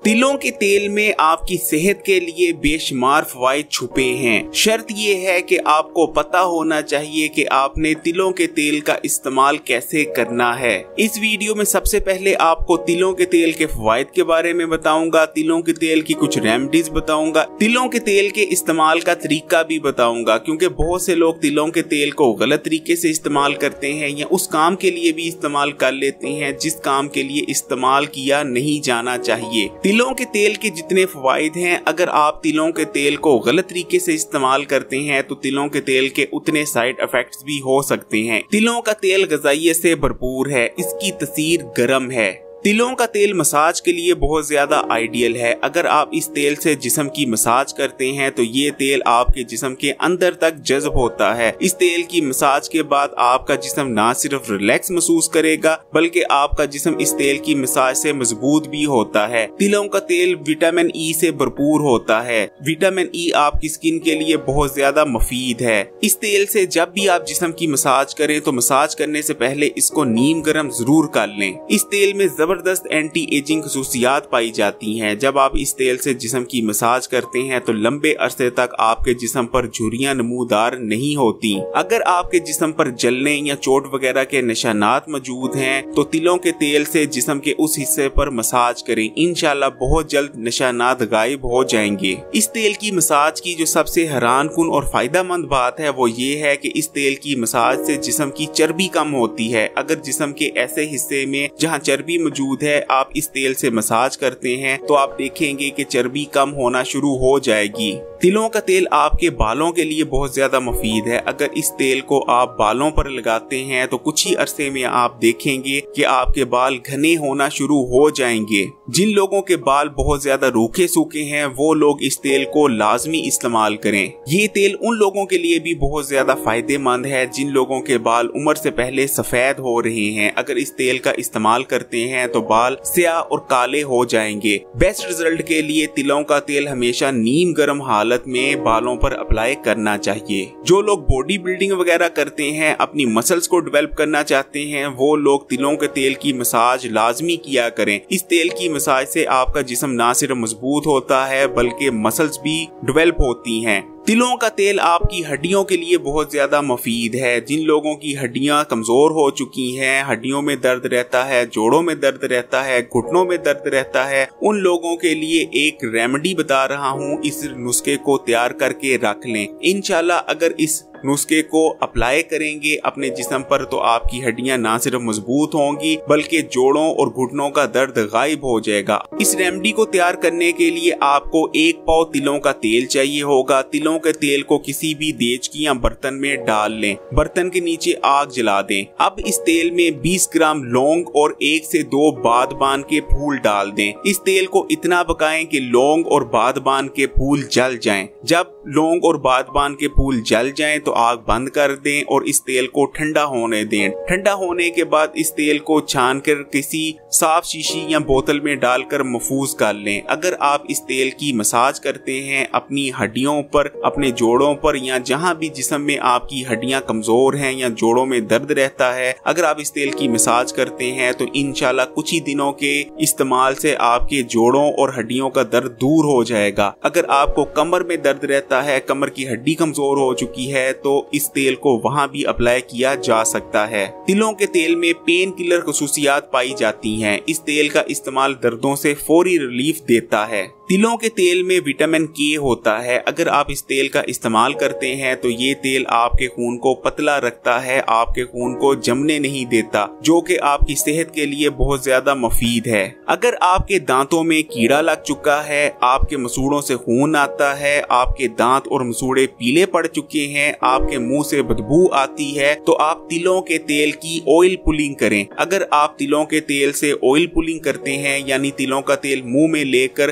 तिलों के तेल में आपकी सेहत के लिए बेशुमार फवाइद छुपे हैं। शर्त ये है कि आपको पता होना चाहिए कि आपने तिलों के तेल का इस्तेमाल कैसे करना है। इस वीडियो में सबसे पहले आपको तिलों के तेल के फवाइद के बारे में बताऊंगा, तिलों के तेल की कुछ रेमेडीज बताऊंगा, तिलों के तेल के इस्तेमाल का तरीका भी बताऊंगा, क्योंकि बहुत से लोग तिलों के तेल को गलत तरीके से इस्तेमाल करते हैं या उस काम के लिए भी इस्तेमाल कर लेते हैं जिस काम के लिए इस्तेमाल किया नहीं जाना चाहिए। तिलों के तेल के जितने फवाइद हैं, अगर आप तिलों के तेल को गलत तरीके से इस्तेमाल करते हैं तो तिलों के तेल के उतने साइड इफेक्ट्स भी हो सकते हैं। तिलों का तेल ग़िज़ाइयत से भरपूर है, इसकी तासीर गर्म है। तिलों का तेल मसाज के लिए बहुत ज्यादा आइडियल है। अगर आप इस तेल से जिस्म की मसाज करते हैं तो ये तेल आपके जिस्म के अंदर तक जज्ब होता है। इस तेल की मसाज के बाद आपका जिस्म ना सिर्फ रिलैक्स महसूस करेगा बल्कि आपका जिस्म इस तेल की मसाज से मजबूत भी होता है। तिलों का तेल विटामिन ई से भरपूर होता है। विटामिन ई आपकी स्किन के लिए बहुत ज्यादा मुफीद है। इस तेल से जब भी आप जिस्म की मसाज करें तो मसाज करने से पहले इसको नीम गर्म जरूर कर लें। इस तेल में जबरदस्त एंटी एजिंग खसूसियात पाई जाती हैं। जब आप इस तेल से जिस्म की मसाज करते हैं तो लंबे अरसे तक आपके जिस्म पर झुर्रियां नमूदार नहीं होती। अगर आपके जिस्म पर जलने या चोट वगैरह के निशानात मौजूद हैं तो तिलों के तेल से जिस्म के उस हिस्से पर मसाज करें। इंशाल्लाह बहुत जल्द निशानात गायब हो जाएंगे। इस तेल की मसाज की जो सबसे हैरान कुन और फायदेमंद बात है वो ये है कि इस तेल की मसाज से जिस्म की चर्बी कम होती है। अगर जिस्म के ऐसे हिस्से में जहाँ चर्बी मौजूद है आप इस तेल से मसाज करते हैं तो आप देखेंगे कि चर्बी कम होना शुरू हो जाएगी। तिलों का तेल आपके बालों के लिए बहुत ज्यादा मुफीद है। अगर इस तेल को आप बालों पर लगाते हैं तो कुछ ही अरसे में आप देखेंगे कि आपके बाल घने होना शुरू हो जाएंगे। जिन लोगों के बाल बहुत ज्यादा रूखे सूखे हैं वो लोग इस तेल को लाजमी इस्तेमाल करें। ये तेल उन लोगों के लिए भी बहुत ज्यादा फायदेमंद है जिन लोगों के बाल उम्र से पहले सफेद हो रहे हैं। अगर इस तेल का इस्तेमाल करते हैं तो बाल स्याह और काले हो जाएंगे। बेस्ट रिजल्ट के लिए तिलों का तेल हमेशा नीम गर्म हालत में बालों पर अप्लाई करना चाहिए। जो लोग बॉडी बिल्डिंग वगैरह करते हैं, अपनी मसल्स को डेवलप करना चाहते हैं, वो लोग तिलों के तेल की मसाज लाजमी किया करें। इस तेल की मसाज से आपका जिस्म ना सिर्फ मजबूत होता है बल्कि मसल्स भी डेवलप होती हैं। तिलों का तेल आपकी हड्डियों के लिए बहुत ज्यादा मुफीद है। जिन लोगों की हड्डियां कमजोर हो चुकी हैं, हड्डियों में दर्द रहता है, जोड़ों में दर्द रहता है, घुटनों में दर्द रहता है, उन लोगों के लिए एक रेमेडी बता रहा हूं। इस नुस्खे को तैयार करके रख लें। इंशाल्लाह अगर इस नुस्खे को अप्लाई करेंगे अपने जिस्म पर तो आपकी हड्डियां ना सिर्फ मजबूत होंगी बल्कि जोड़ों और घुटनों का दर्द गायब हो जाएगा। इस रेमेडी को तैयार करने के लिए आपको 1 पाव तिलों का तेल चाहिए होगा। तिलों के तेल को किसी भी देचकी या बर्तन में डाल लें। बर्तन के नीचे आग जला दें। अब इस तेल में 20 ग्राम लौंग और 1 से 2 बादबान के फूल डाल दें। इस तेल को इतना पकाएं कि लौंग और बादबान के फूल जल जाएं। जब लौंग और बादबान के फूल जल जाएं तो आग बंद कर दें और इस तेल को ठंडा होने दें। ठंडा होने के बाद इस तेल को छान कर किसी साफ शीशी या बोतल में डालकर महफूज कर लें। अगर आप इस तेल की मसाज करते हैं अपनी हड्डियों पर, अपने जोड़ों पर या जहां भी जिस्म में आपकी हड्डियां कमजोर हैं या जोड़ों में दर्द रहता है, अगर आप इस तेल की मसाज करते हैं तो इंशाल्लाह कुछ ही दिनों के इस्तेमाल से आपके जोड़ों और हड्डियों का दर्द दूर हो जाएगा। अगर आपको कमर में दर्द रहता है, कमर की हड्डी कमजोर हो चुकी है तो इस तेल को वहां भी अप्लाई किया जा सकता है। तिलों के तेल में पेन किलर खसूसियात पाई जाती हैं। इस तेल का इस्तेमाल दर्दों से फौरी रिलीफ देता है। तिलों के तेल में विटामिन के होता है। अगर आप इस तेल का इस्तेमाल करते हैं तो ये तेल आपके खून को पतला रखता है, आपके खून को जमने नहीं देता, जो कि आपकी सेहत के लिए बहुत ज्यादा मुफीद है। अगर आपके दांतों में कीड़ा लग चुका है, आपके मसूड़ों से खून आता है, आपके दांत और मसूड़े पीले पड़ चुके हैं, आपके मुंह से बदबू आती है, तो आप तिलों के तेल की ऑयल पुलिंग करें। अगर आप तिलों के तेल से ऑयल पुलिंग करते हैं यानी तिलों का तेल मुंह में लेकर मुंह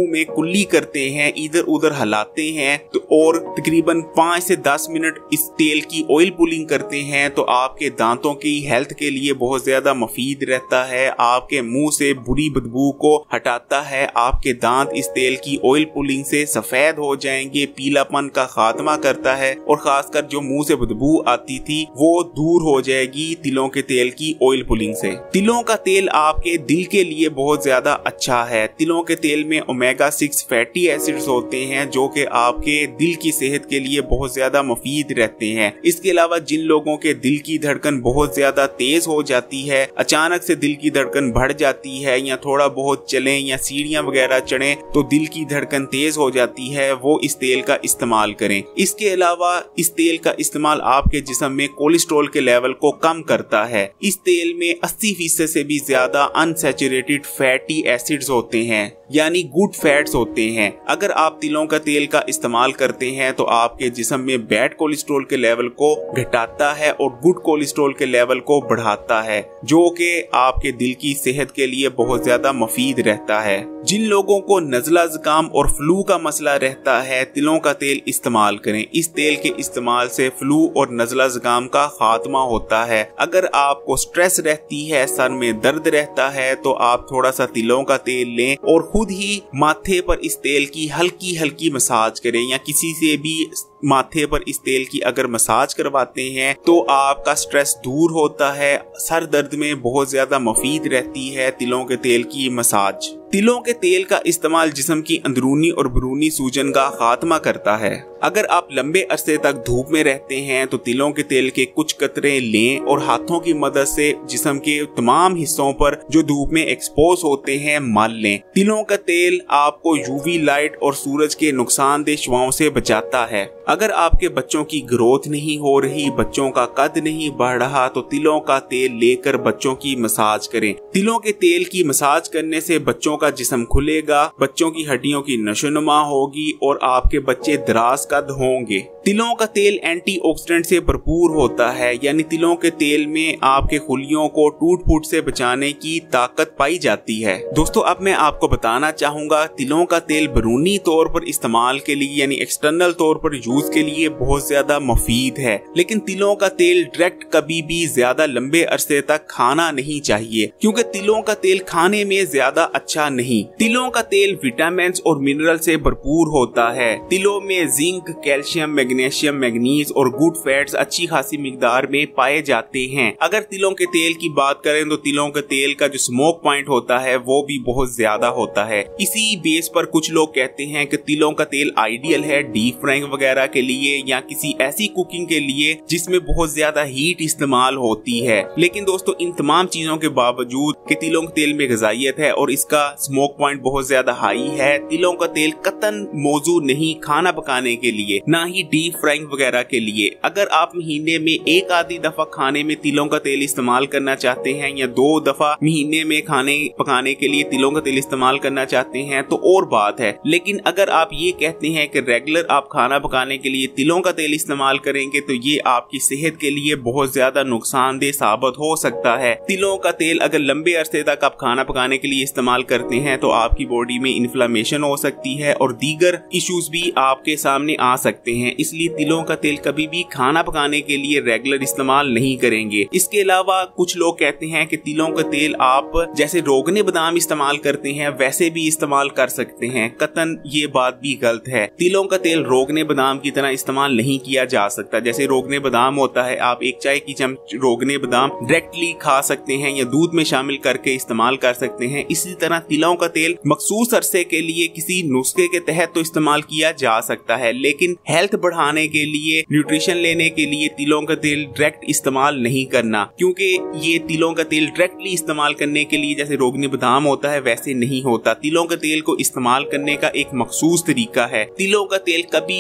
मुंह में कुल्ली करते हैं, इधर उधर हिलाते हैं तो और तकरीबन 5 से 10 मिनट इस तेल की ऑयल पुलिंग करते हैं तो आपके दांतों की हेल्थ के लिए बहुत ज्यादा मुफीद रहता है। आपके मुंह से बुरी बदबू को हटाता है। आपके दांत इस तेल की ऑयल पुलिंग से सफेद हो जाएंगे, पीलापन का खात्मा करता है और खासकर जो मुंह से बदबू आती थी वो दूर हो जाएगी तिलों के तेल की ऑयल पुलिंग से। तिलों का तेल आपके दिल के लिए बहुत ज्यादा अच्छा है। तिलों के तेल में ओमेगा 6 फैटी एसिड्स होते हैं जो कि आपके दिल की सेहत के लिए बहुत ज्यादा मुफीद रहते हैं। इसके अलावा जिन लोगों के दिल की धड़कन बहुत ज्यादा तेज हो जाती है, अचानक से दिल की धड़कन बढ़ जाती है या थोड़ा बहुत चलें या सीढ़ियां वगैरह चढ़ें तो दिल की धड़कन तेज हो जाती है, वो इस तेल का इस्तेमाल करें। इसके अलावा इस तेल का इस्तेमाल आपके जिस्म में कोलेस्ट्रॉल के लेवल को कम करता है। इस तेल में 80% से भी ज्यादा अनसैचुरेटेड फैटी एसिड्स होते हैं यानी गुड फैट्स होते हैं। अगर आप तिलों का तेल का इस्तेमाल करते हैं तो आपके जिस्म में बैड कोलेस्ट्रॉल के लेवल को घटाता है और गुड कोलेस्ट्रॉल के लेवल को बढ़ाता है जो कि आपके दिल की सेहत के लिए बहुत ज्यादा मुफीद रहता है। जिन लोगों को नज़ला ज़ुकाम और फ्लू का मसला रहता है, तिलों का तेल इस्तेमाल करें। इस तेल के इस्तेमाल से फ्लू और नज़ला ज़ुकाम का खात्मा होता है। अगर आपको स्ट्रेस रहती है, सर में दर्द रहता है तो आप थोड़ा सा तिलों का तेल लें और खुद ही माथे पर इस तेल की हल्की हल्की मसाज करें या किसी से भी माथे पर इस तेल की अगर मसाज करवाते हैं तो आपका स्ट्रेस दूर होता है। सर दर्द में बहुत ज्यादा मुफीद रहती है तिलों के तेल की मसाज। तिलों के तेल का इस्तेमाल जिस्म की अंदरूनी और बैरूनी सूजन का खात्मा करता है। अगर आप लंबे अरसे तक धूप में रहते हैं तो तिलों के तेल के कुछ कतरे लें और हाथों की मदद से जिस्म के तमाम हिस्सों पर जो धूप में एक्सपोज होते हैं मल लें। तिलों का तेल आपको यूवी लाइट और सूरज के नुकसानदेह शुआओं से बचाता है। अगर आपके बच्चों की ग्रोथ नहीं हो रही, बच्चों का कद नहीं बढ़ रहा तो तिलों का तेल लेकर बच्चों की मसाज करें। तिलों के तेल की मसाज करने से बच्चों का जिस्म खुलेगा, बच्चों की हड्डियों की नशोनुमा होगी और आपके बच्चे दराज कद होंगे। तिलों का तेल एंटीऑक्सीडेंट से भरपूर होता है यानी तिलों के तेल में आपके खुलियों को टूट फूट से बचाने की ताकत पाई जाती है। दोस्तों अब मैं आपको बताना चाहूंगा तिलों का तेल बैरूनी तौर पर इस्तेमाल के लिए यानी एक्सटर्नल तौर पर यूज के लिए बहुत ज्यादा मुफीद है, लेकिन तिलों का तेल डायरेक्ट कभी भी ज्यादा लंबे अरसे तक खाना नहीं चाहिए क्योंकि तिलों का तेल खाने में ज्यादा अच्छा नहीं। तिलों का तेल विटामिन और मिनरल से भरपूर होता है। तिलों में जिंक, कैल्शियम, मैग्नीशियम, मैग्नीज और गुड फैट्स अच्छी खासी मिकदार में पाए जाते हैं। अगर तिलों के तेल की बात करें तो तिलों के तेल का जो स्मोक पॉइंट होता है वो भी बहुत ज्यादा होता है। इसी बेस पर कुछ लोग कहते हैं कि तिलों का तेल आइडियल है डीप फ्राइंग वगैरह के लिए या किसी ऐसी कुकिंग के लिए जिसमें बहुत ज्यादा हीट इस्तेमाल होती है। लेकिन दोस्तों इन तमाम चीजों के बावजूद कि तिलों के तेल में ग़िज़ाइयत है और इसका स्मोक पॉइंट बहुत ज्यादा हाई है, तिलों का तेल कतन मौजूद नहीं खाना पकाने के लिए, ना ही डीप फ्राइंग वगैरह के लिए। अगर आप महीने में एक आधी दफा खाने में तिलों का तेल इस्तेमाल करना चाहते हैं या 2 दफा महीने में खाने पकाने के लिए तिलों का तेल इस्तेमाल करना चाहते हैं तो और बात है। लेकिन अगर आप ये कहते हैं कि रेगुलर आप खाना पकाने के लिए तिलों का तेल इस्तेमाल करेंगे तो ये आपकी सेहत के लिए बहुत ज्यादा नुकसानदेह साबित हो सकता है। तिलों का तेल अगर लंबे अरसे तक आप खाना पकाने के लिए इस्तेमाल करते हैं तो आपकी बॉडी में इन्फ्लेमेशन हो सकती है और दीगर इश्यूज भी आपके सामने आ सकते हैं। इसलिए तिलों का तेल कभी भी खाना पकाने के लिए रेगुलर इस्तेमाल नहीं करेंगे। इसके अलावा कुछ लोग कहते हैं कि तिलों का तेल आप जैसे रोगने बादाम इस्तेमाल करते हैं वैसे भी इस्तेमाल कर सकते हैं। कतन ये बात भी गलत है। तिलों का तेल रोगने बादाम की तरह इस्तेमाल नहीं किया जा सकता। जैसे रोगने बादाम होता है, आप एक चाय की चम्मच रोगने बादाम डायरेक्टली खा सकते हैं या दूध में शामिल करके इस्तेमाल कर सकते हैं। इसी तरह तिलों का तेल मखसूस अरसे के लिए किसी नुस्खे के तहत तो इस्तेमाल किया जा सकता है, लेकिन हेल्थ बढ़ाने के लिए, न्यूट्रिशन लेने के लिए तिलों का तेल डायरेक्ट इस्तेमाल नहीं करना, क्योंकि ये तिलों का तेल डायरेक्टली इस्तेमाल करने के लिए जैसे रोगने बादाम होता है वैसे नहीं होता। तिलों का तेल को इस्तेमाल करने का एक मखसूस तरीका है। तिलों का तेल कभी भी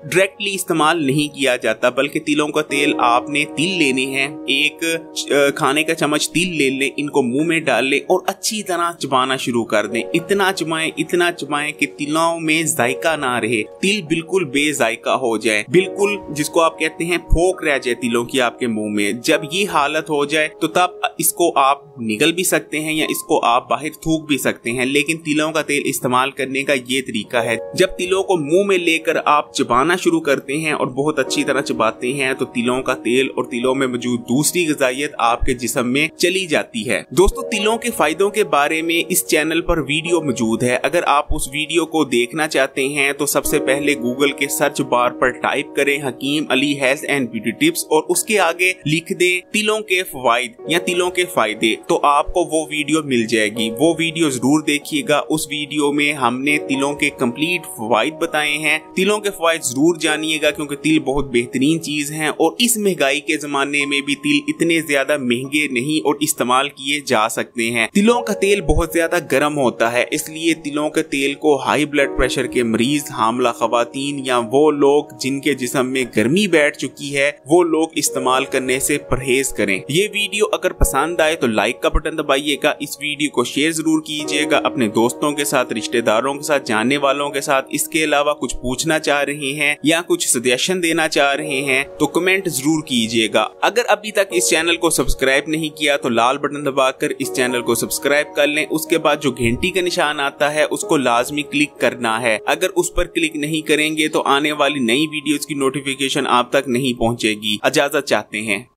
डायरेक्टली इस्तेमाल नहीं किया जाता, बल्कि तिलों का तेल आपने तिल लेने हैं, एक खाने का चम्मच तिल ले लें, इनको मुंह में डाल लें और अच्छी तरह चबाना शुरू कर दें। इतना चबाएं कि तिलों में जायका ना रहे, तिल बिल्कुल बेजायका हो जाए, बिल्कुल जिसको आप कहते हैं फोक रह जाए तिलों की आपके मुंह में। जब ये हालत हो जाए तो तब इसको आप निगल भी सकते हैं या इसको आप बाहर थूक भी सकते हैं, लेकिन तिलों का तेल इस्तेमाल करने का ये तरीका है। जब तिलों को मुंह में लेकर आप चबाना शुरू करते हैं और बहुत अच्छी तरह चबाते हैं तो तिलों का तेल और तिलों में मौजूद दूसरी ग़िज़ाइयत आपके जिस्म में चली जाती है। दोस्तों, तिलों के फायदों के बारे में इस चैनल पर वीडियो मौजूद है। अगर आप उस वीडियो को देखना चाहते हैं तो सबसे पहले गूगल के सर्च बार पर टाइप करें Hakim Ali health and beauty tips और उसके आगे लिख दें तिलों के फवाइद या तिलों के फायदे, तो आपको वो वीडियो मिल जाएगी। वो वीडियो जरूर देखिएगा। उस वीडियो में हमने तिलों के कंप्लीट फवाइद बताए हैं। तिलों के फवाइद जरूर जानिएगा क्योंकि तिल बहुत बेहतरीन चीज है और इस महंगाई के जमाने में भी तिल इतने ज्यादा महंगे नहीं और इस्तेमाल किए जा सकते हैं। तिलों का तेल बहुत ज्यादा गर्म होता है, इसलिए तिलों के तेल को हाई ब्लड प्रेशर के मरीज, हामला खवातीन या वो लोग जिनके जिस्म में गर्मी बैठ चुकी है वो लोग इस्तेमाल करने से परहेज करें। ये वीडियो अगर पसंद आए तो लाइक का बटन दबाइएगा, इस वीडियो को शेयर जरूर कीजिएगा अपने दोस्तों के साथ, रिश्तेदारों के साथ, जानने वालों के साथ। इसके अलावा कुछ पूछना चाह रहे हैं या कुछ सजेशन देना चाह रहे हैं तो कमेंट जरूर कीजिएगा। अगर अभी तक इस चैनल को सब्सक्राइब नहीं किया तो लाल बटन दबाकर इस चैनल को सब्सक्राइब कर लें। उसके बाद जो घंटी का निशान आता है उसको लाजमी क्लिक करना है। अगर उस पर क्लिक नहीं करेंगे तो आने वाली नई वीडियोस की नोटिफिकेशन आप तक नहीं पहुंचेगी। इजाजत चाहते हैं।